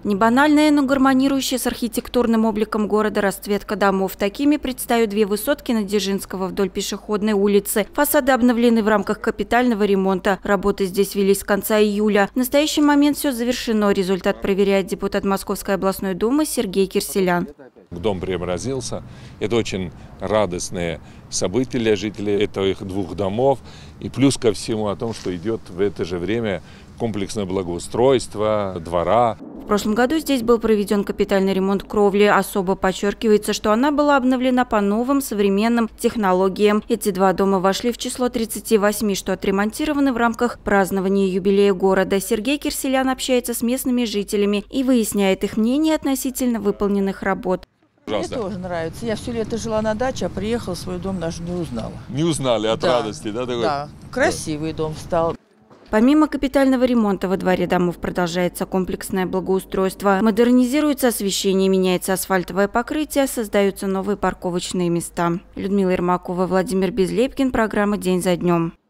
Не банальная, но гармонирующая с архитектурным обликом города расцветка домов. Такими предстают две высотки на Дзержинского вдоль пешеходной улицы. Фасады обновлены в рамках капитального ремонта. Работы здесь велись с конца июля. В настоящий момент все завершено. Результат проверяет депутат Московской областной думы Сергей Кирселян. Дом преобразился. Это очень радостные события для жителей этих двух домов. И плюс ко всему о том, что идет в это же время комплексное благоустройство двора. В прошлом году здесь был проведен капитальный ремонт кровли. Особо подчеркивается, что она была обновлена по новым современным технологиям. Эти два дома вошли в число 38, что отремонтированы в рамках празднования юбилея города. Сергей Кирселян общается с местными жителями и выясняет их мнение относительно выполненных работ. Мне тоже нравится. Я все лето жила на даче, а приехала в свой дом, даже не узнала. Не узнали от радости, да? Да, красивый дом стал. Помимо капитального ремонта во дворе домов продолжается комплексное благоустройство. Модернизируется освещение, меняется асфальтовое покрытие, создаются новые парковочные места. Людмила Ермакова, Владимир Безлепкин. Программа «День за днем».